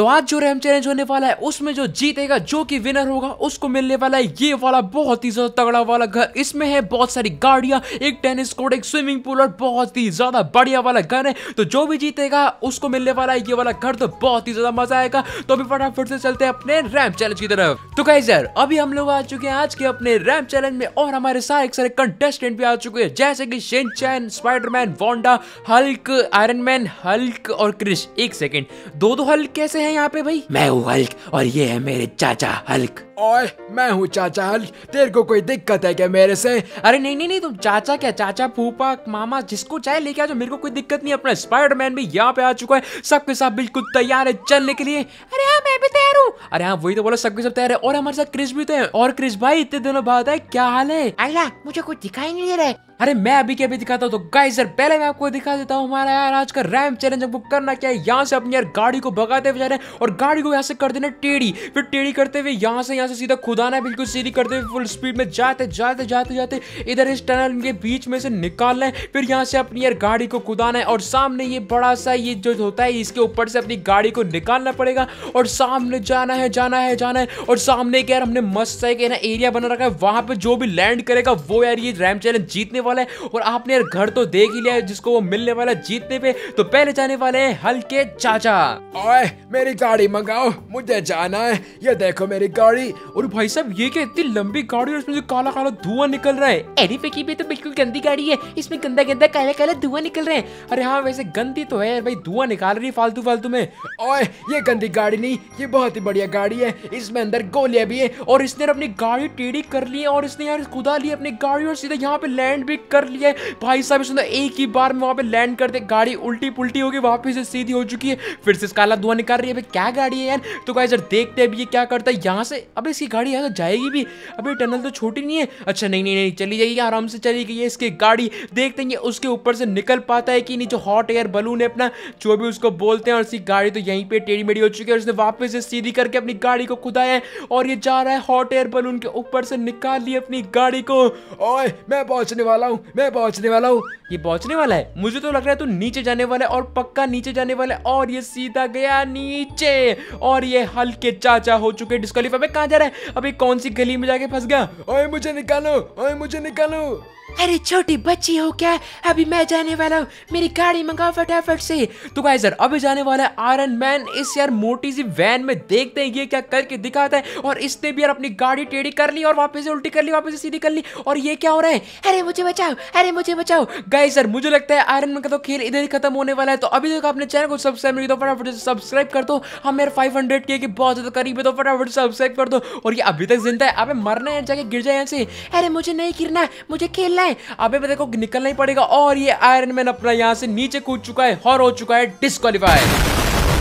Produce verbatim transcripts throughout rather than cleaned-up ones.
तो आज जो रैम चैलेंज होने वाला है उसमें जो जीतेगा, जो कि विनर होगा, उसको मिलने वाला है ये वाला बहुत ही ज्यादा तगड़ा वाला घर। इसमें है बहुत सारी गाड़ियां, एक टेनिस कोर्ट, एक स्विमिंग पूल और बहुत ही ज्यादा बढ़िया वाला घर है। तो जो भी जीतेगा उसको मिलने वाला है ये वाला घर। तो बहुत ही ज्यादा मजा आएगा। तो अभी फटाफट से चलते हैं अपने रैम चैलेंज की तरफ। तो गाइस यार अभी हम लोग आ चुके हैं आज के अपने रैम चैलेंज में और हमारे सारे सारे कंटेस्टेंट भी आ चुके हैं, जैसे कि Shinchan, Spiderman, Wanda, Hulk, Iron Man, Hulk और क्रिश। एक सेकंड, दो दो हल्क कैसे हैं यहाँ पे भाई? मैं हूँ हल्क और ये है मेरे चाचा हल्क। ओए मैं हूँ चाचा हल्क, तेरे को कोई दिक्कत है क्या मेरे से? अरे नहीं नहीं नहीं, तुम चाचा क्या, चाचा, फूफा, मामा, जिसको चाहे लेके आ जाओ, मेरे को कोई दिक्कत नहीं। अपना स्पाइडरमैन भी यहाँ पे आ चुका है, सबके साथ बिल्कुल तैयार है चलने के लिए। अरे हाँ मैं भी तैयार हूँ। अरे हाँ वही तो बोला, सबके सब तैयार है। और हमारे साथ क्रिश भी तो है। और क्रिश भाई इतने दिनों बाद है, क्या हाल है? अल्लाह मुझे कुछ दिखाई नहीं दे रहा है। अरे मैं अभी के अभी दिखाता हूँ। तो गाइस यार पहले मैं आपको दिखा देता हूँ हमारा यार आज का रैम चैलेंज। आपको करना क्या है, यहाँ से अपनी यार गाड़ी को भगाते हुए जा रहे हैं और गाड़ी को यहाँ से कर देना टेढ़ी, फिर टेढ़ी करते हुए यहाँ से यहाँ से सीधा खुदाना है, बिल्कुल सीधी करते हुए फुल स्पीड में जाते जाते जाते जाते इधर इस टनल के बीच में से निकालना है, फिर यहाँ से अपनी यार गाड़ी को खुदाना है और सामने ये बड़ा सा ये जो होता है इसके ऊपर से अपनी गाड़ी को निकालना पड़ेगा और सामने जाना है जाना है जाना है। और सामने यार हमने मस्त सा एक एरिया बना रखा है, वहां पे जो भी लैंड करेगा वो यार ये रैम चैलेंज जीतने वाला है। और आपने यार घर तो देख ही लिया है जिसको वो मिलने वाला जीतने पे। तो पहले जाने वाले हैं हल्के चाचा। ओए मेरी गाड़ी मंगाओ, मुझे जाना है। ये देखो मेरी गाड़ी। और भाई साहब ये क्या इतनी लंबी गाड़ी और इसमें से काला काला धुआं निकल रहा है। अरे फेंकी भी तो बिल्कुल गंदी गाड़ी है, इसमें गंदा गंदा काला काला धुआं निकल रहे हैं। अरे हाँ वैसे गंदी तो है यार भाई, धुआं निकाल रही है फालतू फालतू में। ओए ये गंदी गाड़ी नहीं, ये बहुत ही बढ़िया गाड़ी है, इसमें अंदर गोलियां भी है। और इसने अपनी गाड़ी टेढ़ी कर ली है और इसने यार खुदा ली अपनी गाड़ी और सीधा यहाँ पे लैंड भी कर लिया है। भाई साहब इसने एक ही बार में वहां पे लैंड करते गाड़ी उल्टी पुल्टी होगी, वापस से सीधी हो चुकी है, फिर से काला धुआं निकाल रही है। भाई क्या गाड़ी है यार। तो गाइस यार देखते हैं अभी ये क्या करता है। यहाँ से अब इसकी गाड़ी यहाँ से जाएगी भी, अभी टनल तो छोटी नहीं है। अच्छा नहीं नहीं नहीं चली जाएगी, आराम से चली गई है इसकी गाड़ी। देखते हैं उसके ऊपर से निकल पाता है कि नहीं। जो हॉट एयर बलून है अपना, जो भी उसको बोलते हैं, और इसकी गाड़ी तो यहीं पे टेढ़ी मेढ़ी हो चुकी है और उसने वापस से सीधी करके अपनी गाड़ी को खुदाया है और ये जा रहा है हॉट एयर बलून के ऊपर से निकाल ली अपनी गाड़ी को। ओए मैं पहुंचने वाला हूँ, मैं पहुंचने वाला हूँ। ये पहुंचने वाला है, मुझे तो लग रहा है तू नीचे जाने वाला है और पक्का नीचे जाने वाला है। और ये सीधा गया नीचे और ये हल्के चाचा हो चुके डिस्क्वालीफाई। पे कहां जा रहा है, अभी कौन सी गली में जाके फंस गया? ओए मुझे निकालो, ओए मुझे निकालो। अरे छोटी बच्ची हो क्या, अभी मैं जाने वाला हूँ, मेरी गाड़ी मंगाओ फटाफट से। तो गाइस यार अभी जाने वाला है आयरन मैन इस यार मोटी सी वैन में। देखते हैं ये क्या करके दिखाता है। और इसने भी यार अपनी गाड़ी टेढ़ी कर ली और वापस से उल्टी कर ली, वापस से सीधी कर ली। और ये क्या हो रहा है? अरे मुझे बचाओ, अरे मुझे बचाओ। गाइस यार मुझे लगता है आयरन मैन का तो खेल इधर ही खत्म होने वाला है। तो अभी तक आपने चैनल को सब्सक्राइब नहीं किया तो फटाफट से सब्सक्राइब कर दो। हम यार फाइव हंड्रेड के बहुत ज्यादा करीब है, तो फटाफट से सब्सक्राइब कर दो। और ये अभी तक जिंदा है, अबे मरना है जाके गिर जाए यहाँ से। अरे मुझे नहीं गिरना, मुझे खेलना है। अबे देखो निकलना ही पड़ेगा। और ये आयरन मैन अपना यहाँ से नीचे कूद चुका है और हो चुका है डिस्क्वालीफाई।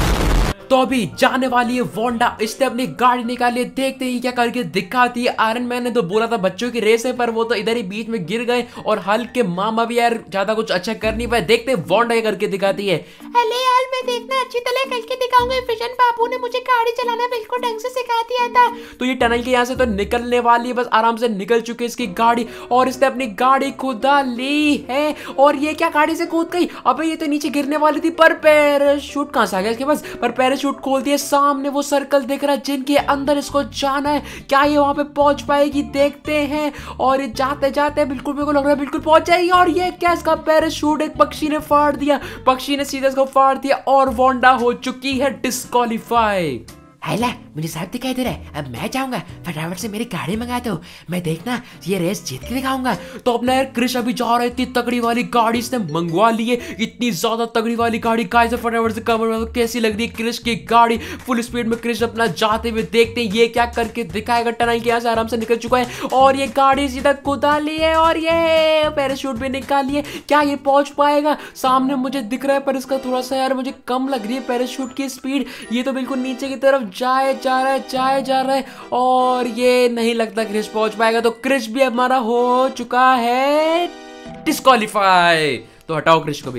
तो अभी जाने वाली है वांडा, इसने अपनी गाड़ी निकाली। देखते ही क्या करके दिखाती है। आयरन मैन ने तो बोला था बच्चों की रेस है, पर वो तो इधर ही बीच में गिर गए। और हल्क के मामा भी यार ज्यादा कुछ अच्छा कर नहीं पाए। देखते हैं वांडा क्या करके दिखाती है। अरे यार मैं देखना अच्छी तरह करके दिखाऊंगा। फिशन बाबू ने मुझे गाड़ी चलाना बिल्कुल ढंग से सिखा दिया था। तो ये टनल के यहाँ से तो निकलने वाली है, बस आराम से निकल चुकी है इसकी गाड़ी। और इसने अपनी गाड़ी खुदा ली है और ये क्या गाड़ी से कूद गई। अबे ये तो नीचे गिरने वाली थी, पर पैराशूट कहां से आ गया इसके पास। पर पैराशूट खोल दिया, सामने वो सर्कल दिख रहा है जिनके अंदर इसको जाना है। क्या ये वहां पे पहुंच पाएगी, देखते हैं। और ये जाते जाते बिल्कुल मेरे को लग रहा है बिल्कुल पहुंच जाएगी। और ये क्या, इसका पैराशूट एक पक्षी ने फाड़ दिया, पक्षी ने सीधे इसको फाड़ दिया और वांडा हो चुकी है डिस्क्वालीफाई। हैला मुझे साहब दिखाई दे रहा है, अब मैं जाऊंगा। फटाफट से मेरी गाड़ी मंगा दो, मैं देखना ये रेस जीत के दिखाऊंगा। तो अपना यार क्रिश अभी जा रहा है, इतनी तगड़ी वाली गाड़ी इसने मंगवा ली है, इतनी ज्यादा तगड़ी वाली गाड़ी। गाइस फटाफट से कमेंट में कैसी लग रही है क्रिश की गाड़ी। फुल स्पीड में क्रिश अपना जाते हुए, देखते हैं ये क्या करके दिखाएगा। टनल के यहाँ से आराम से निकल चुका है और ये गाड़ी सीधा कुदा ली है और ये पैराशूट भी निकाल लिए। क्या ये पहुंच पाएगा? सामने मुझे दिख रहा है पर इसका थोड़ा सा यार मुझे कम लग रही है पैराशूट की स्पीड। ये तो बिल्कुल नीचे की तरफ जाए जा रहा है जाए जा रहा है और ये नहीं लगता क्रिश पहुंच पाएगा। तो क्रिश भी हमारा हो चुका है डिस्क्वालीफाई। तो हटाओ क्रिश को भी।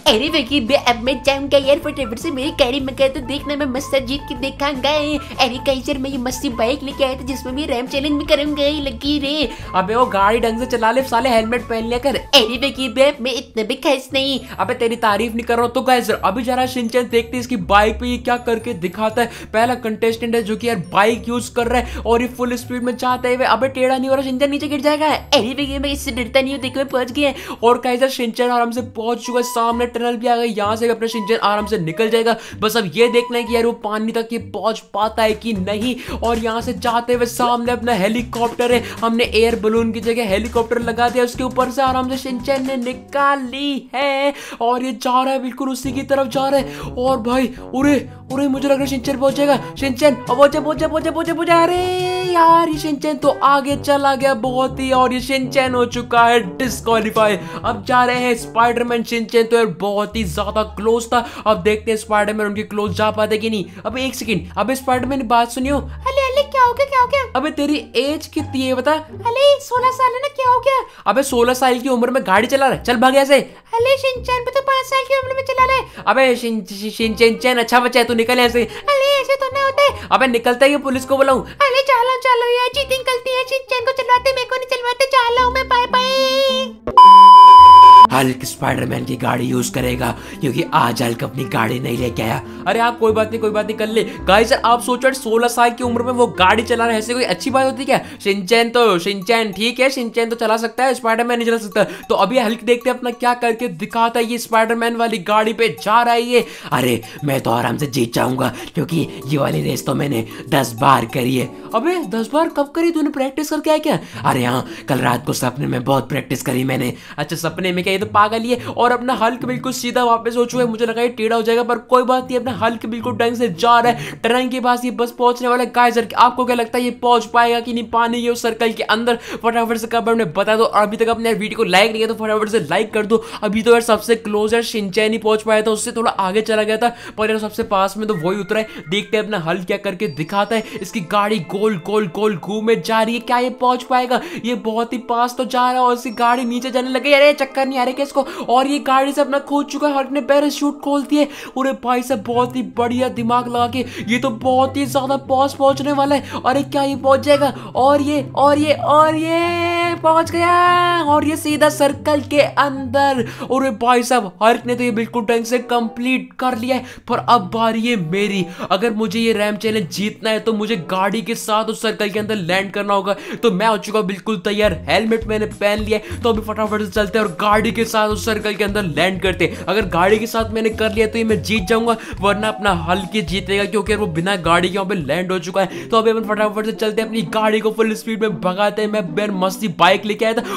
अरे वकी बे अब मैं जाऊंगा यार फटाफट से मेरी गाड़ी मंगा तो देखना मैं मस्त जीत के दिखाऊंगा। अरे काइजर मैं ये मस्ती बाइक लेके आया था जिसमें मैं रैम चैलेंज भी करूंगा। लगी रे अबे वो गाड़ी ढंग से चला ले साले, हेलमेट पहन लिया कर। अरे वकी बे मैं इतना भी खास नहीं। अबे तेरी तारीफ नहीं कर रहा हूं। तो गाइस अभी जरा शिनचैन देखते हैं इसकी बाइक पे ये क्या करके दिखाता है। पहला कंटेस्टेंट है जो कि यार बाइक यूज कर रहा है और ये फुल स्पीड में चाहता है। अबे टेढ़ा नहीं हो रहा, शिनचैन नीचे गिर जाएगा। अरे वकी मैं इससे डरता नहीं हूँ, देखो मैं पहुंच गया। और गाइस शिनचैन आराम से पहुंच चुका है, सामने टनल भी आ गई, यहाँ से अपना शिनचैन आराम से निकल जाएगा। बस अब ये देखना है कि यार वो पानी तक ये पहुंच पाता है कि नहीं। और यहाँ से जाते हुए सामने अपना हेलीकॉप्टर है, हमने एयर बलून की जगह हेलीकॉप्टर लगा दिया, उसके ऊपर से आराम से शिनचैन ने निकाल ली है और ये जा रहा है बिल्कुल उसी की तरफ जा रहा है। और भाई उरे उरे मुझे लग रहा है शिनचैन पहुंच जाएगा। शिनचैन अब पहुंचे पहुंचे पहुंचे पहुंचे पहुंचे अरे यार ये शिनचैन तो आगे चला गया बहुत ही, और ये शिनचैन हो चुका है डिस्क्वालीफाई। अब जा रहे हैं स्पाइडरमैन। शिनचैन तो यार बहुत ही ज्यादा क्लोज था, अब देखते हैं स्पाइडरमैन उनके क्लोज जा पाते कि नहीं। अब एक सेकंड, अब स्पाइडरमैन बात सुनियो। अले अले क्या हो गया क्या हो गया? अबे तेरी एज कितनी है बता? अले सोलह साल है ना, क्या हो गया? अबे सोलह साल की उम्र में गाड़ी चला रहा है, चल भाग ऐसे। अले शिनचैन भी तो पाँच साल की उम्र में चला रहा है। अबे शिनचैन अच्छा बच्चा है, तू निकल यहाँ से। अले ऐसे तो ना होता है। अबे निकलता ही पुलिस को बुलाऊं? अरे चलो चलो यार, चीटिंग करती है। शिनचैन को चलवाते, मेरे को नहीं चलवाते। चलो मैं बाय बाय। हल्क स्पाइडरमैन की गाड़ी यूज करेगा क्योंकि आज हल्क अपनी गाड़ी नहीं लेके आया। अरे आप कोई बात नहीं कोई बात नहीं कर ले। गाइस आप सोचो सोलह साल की उम्र में वो गाड़ी चला रहा है, ऐसे कोई अच्छी बात होती क्या? शिनचैन तो शिनचैन ठीक है, शिनचैन तो चला सकता है, स्पाइडरमैन नहीं चला सकता। तो अभी हल्क देखते हैं अपना क्या करके दिखाता है। ये स्पाइडरमैन वाली गाड़ी पे जा रहा है ये। अरे मैं तो आराम से जीत जाऊंगा क्योंकि ये वाली रेस तो मैंने दस बार करी है। अबे दस बार कब करी तूने? प्रैक्टिस करके आया क्या? अरे हाँ, कल रात को सपने में बहुत प्रैक्टिस करी मैंने। अच्छा सपने में क्या, ये तो पागल ही है। और अपना हल्क बिल्कुल सीधा वापस हो चुका है, मुझे लगा ये टेढ़ा हो जाएगा पर कोई बात नहीं, अपना हल्क बिल्कुल ढंग से जा रहा है। टर्न के पास ये बस पहुंचने वाला है। गाइस आपको क्या लगता है ये पहुंच पाएगा कि नहीं पानी के उस सर्कल के अंदर? फटाफट से कमेंट में बता दो। अभी तक अपने वीडियो को लाइक नहीं किया तो फटाफट से लाइक कर दो। अभी तो यार सबसे क्लोज है शिनचैन ही पहुंच पाया था, उससे थोड़ा आगे चला गया था पर यार सबसे पास में तो वही उतरा है। देखते हैं अपना हल्क क्या करके दिखाता है। इसकी गाड़ी गोल गोल गोल घूमे जा रही है, क्या ये पहुंच पाएगा? ये बहुत ही पास तो जा रहा है और इसकी गाड़ी नीचे जाने लगी। अरे चक्कर नहीं आ रहा इसको, और ये गाड़ी से अपना खोद चुका है। हल्क ने पैराशूट खोल दिए। अरे भाई साहब बहुत ही बढ़िया दिमाग लगा के, ये तो बहुत ही ज्यादा पास पहुंचने वाला है। अरे क्या ये पहुंच जाएगा? और ये और ये और ये पहुंच गया और ये सीधा सर्कल के अंदर। अरे भाई साहब हल्क ने तो ये बिल्कुल ढंग से कंप्लीट कर लिया है। पर अब बारी है मेरी। अगर मुझे ये रैम चैलेंज जीतना है तो मुझे गाड़ी के साथ उस सर्कल के अंदर लैंड करना होगा। तो मैं हो चुका बिल्कुल तैयार, हेलमेट मैंने पहन लिया है। तो अभी फटाफट से चलते हैं और गाड़ी के साथ उस सर्कल के अंदर लैंड करते हैं। अगर गाड़ी के साथ मैंने कर लिया तो ये मैं जीत जाऊंगा, वरना अपना हल्क जीतेगा क्योंकि वो बिना गाड़ी के वहां पे लैंड हो चुका है। तो अभी अपन फटाफट से चलते हैं, अपनी गाड़ी को फुल स्पीड में भगाते हैं। मैं बेर मस्ती बाइक लेके आया था।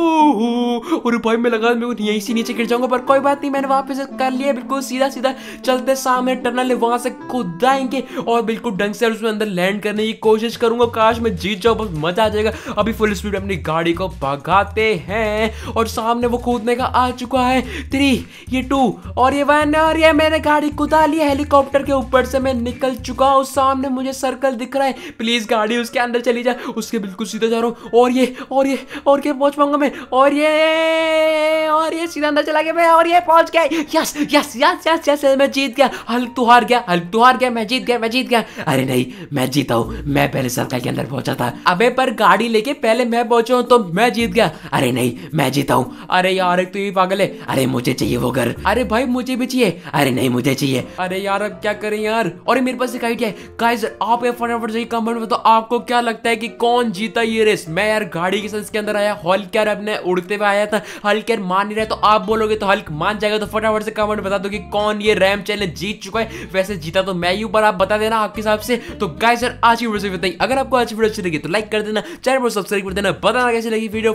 ओह अरे भाई मैं लगा मेरे को यहीं से नीचे गिर जाऊंगा पर कोई बात नहीं, मैंने वापस से कर लिया। बिल्कुल सीधा सीधा चलते, सामने टनल है वहां से खुदाएंगे और बिल्कुल ढंग से उसमें अंदर लैंड करने की कोशिश करूंगा। काश मैं जीत जाऊं, बस मजा आ जाएगा। अभी फुल स्पीड में अपनी गाड़ी को भगाते हैं और सामने वो कूदने का आ चुका है। थ्री ये टू और ये वन और ये मैंने गाड़ी कुदा ली। हेलीकॉप्टर के ऊपर से मैं निकल चुका हूँ। सामने मुझे सर्कल दिख रहा है, प्लीज गाड़ी उसके अंदर चली जा। उसके बिल्कुल सीधा जा रहा हूँ और ये और ये और क्या पहुंच पाऊंगा मैं? और ये और ये सीधा अंदर चला गया मैं और ये पहुंच गया। Yes yes yes yes yes मैं जीत गया। हल्क तू हार गया, हल्क तू हार गया, मैं जीत गया मैं जीत गया। अरे नहीं मैं जीता हूँ, मैं पहले सर्कल के अंदर पहुंचा था। अबे पर गाड़ी लेके पहले मैं पहुंचा हूं तो मैं जीत गया। अरे नहीं मैं जीता हूँ। अरे यार एक तो ये पागल है। अरे मुझे चाहिए वो घर। अरे भाई मुझे भी चाहिए। अरे नहीं मुझे चाहिए। अरे यार अब क्या करें यार। और मेरे पास एक आइडिया है। गाइस आप ये फटाफट से कमेंट में तो आपको क्या लगता है कि कौन जीता ये रेस? मैं यार गाड़ी के साथ इसके अंदर आया, हल्क यार अपने उड़ते हुए आया था। हल्क यार मान नहीं रहा, तो आप बोलोगे तो हल्क मान जाएगा। तो फटाफट से कमेंट बता दो कि कौन ये रैम चैलेंज जीत चुका है। वैसे जीता तो मैं ही हूं पर आप बता देना आपके हिसाब से। तो गाइस यार आज की वीडियो से बताइए, अगर आपको आज वीडियो अच्छी लगी तो लाइक कर देना, चैनल को सब्सक्राइब कर देना, बताना कैसी लगी वीडियो।